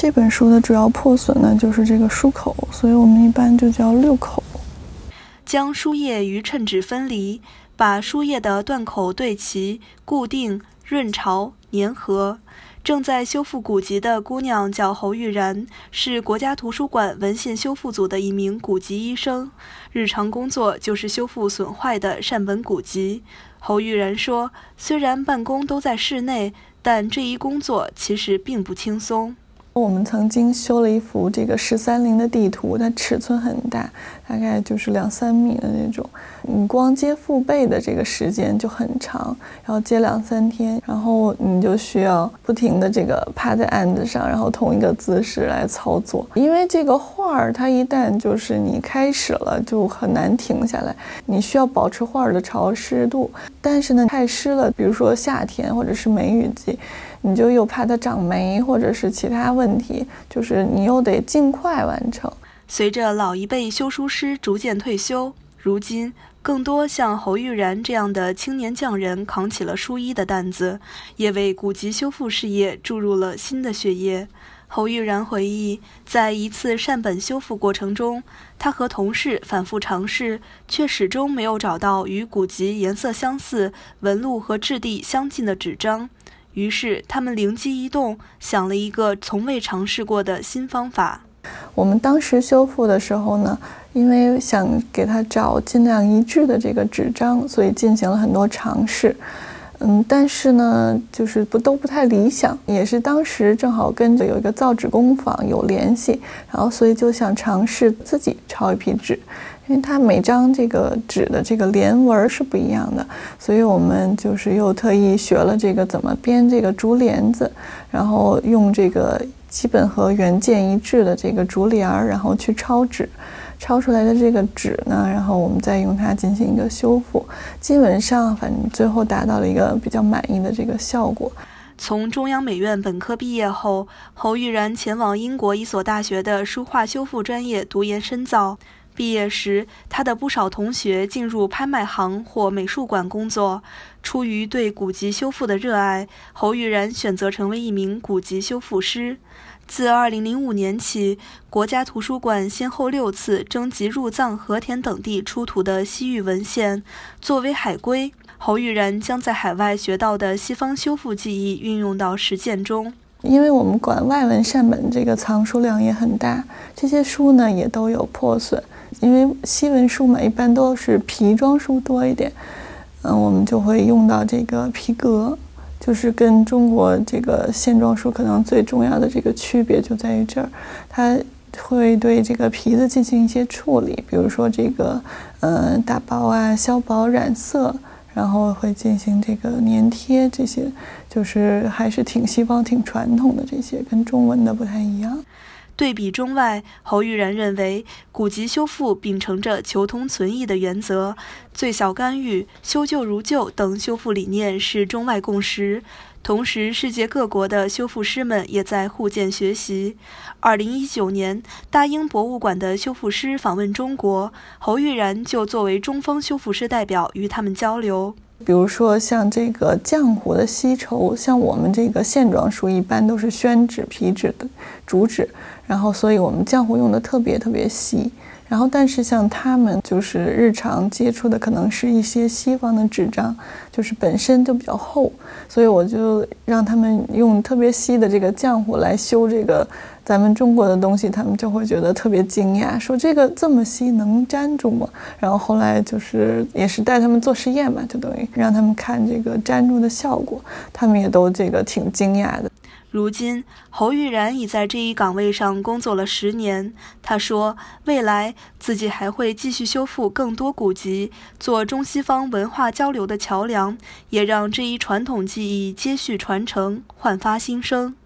这本书的主要破损呢，就是这个书口，所以我们一般就叫六口。 将书页与衬纸分离，把书页的断口对齐、固定、润潮、粘合。正在修复古籍的姑娘叫侯玉然，是国家图书馆文献修复组的一名古籍医生，日常工作就是修复损坏的善本古籍。侯玉然说，虽然办公都在室内，但这一工作其实并不轻松。 我们曾经修了一幅这个13陵的地图，它尺寸很大，大概就是2-3米的那种。你光接父辈的这个时间就很长，要接2-3天，然后你就需要不停的这个趴在案子上，然后同一个姿势来操作。因为这个画儿它一旦就是你开始了，就很难停下来。你需要保持画儿的潮湿度，但是呢，太湿了，比如说夏天或者是梅雨季，你就又怕它长霉或者是其他问题，就是你又得尽快完成。 随着老一辈修书师逐渐退休，如今更多像侯玉然这样的青年匠人扛起了书医的担子，也为古籍修复事业注入了新的血液。侯玉然回忆，在一次善本修复过程中，他和同事反复尝试，却始终没有找到与古籍颜色相似、纹路和质地相近的纸张。于是他们灵机一动，想了一个从未尝试过的新方法。 我们当时修复的时候呢，因为想给它找尽量一致的这个纸张，所以进行了很多尝试。但是呢，就是都不太理想，也是当时正好跟着有一个造纸工坊有联系，然后所以就想尝试自己抄一批纸。因为它每张这个纸的这个连纹是不一样的，所以我们就是又特意学了这个怎么编这个竹帘子，然后用这个基本和原件一致的这个竹帘，然后去抄纸，抄出来的这个纸呢，然后我们再用它进行一个修复，基本上反正最后达到了一个比较满意的这个效果。 从中央美院本科毕业后，侯玉然前往英国一所大学的书画修复专业读研深造。毕业时，他的不少同学进入拍卖行或美术馆工作。出于对古籍修复的热爱，侯玉然选择成为一名古籍修复师。自2005年起，国家图书馆先后6次征集入藏、和田等地出土的西域文献，作为海归，侯玉然将在海外学到的西方修复技艺运用到实践中。 因为我们馆外文善本这个藏书量也很大，这些书呢也都有破损。因为西文书嘛，一般都是皮装书多一点，我们就会用到这个皮革，就是跟中国这个线装书可能最重要的这个区别就在于这儿，它会对这个皮子进行一些处理，比如说这个打薄啊、削薄、染色，然后会进行这个粘贴，这些就是还是挺西方、挺传统的，这些跟中文的不太一样。 对比中外，侯玉然认为古籍修复秉承着求同存异的原则，最小干预、修旧如旧等修复理念是中外共识。同时，世界各国的修复师们也在互鉴学习。2019年，大英博物馆的修复师访问中国，侯玉然就作为中方修复师代表与他们交流。 比如说像这个浆糊的吸筹，像我们这个线装书一般都是宣纸、皮纸的竹纸，然后所以我们浆糊用的特别细。然后但是像他们就是日常接触的可能是一些西方的纸张，就是本身就比较厚，所以我就让他们用特别稀的这个浆糊来修这个咱们中国的东西，他们就会觉得特别惊讶，说这个这么稀能粘住吗？然后后来就是也是带他们做实验嘛，就等于让他们看这个粘住的效果，他们也都这个挺惊讶的。 如今，侯玉然已在这一岗位上工作了10年。他说，未来自己还会继续修复更多古籍，做中西方文化交流的桥梁，也让这一传统技艺接续传承，焕发新生。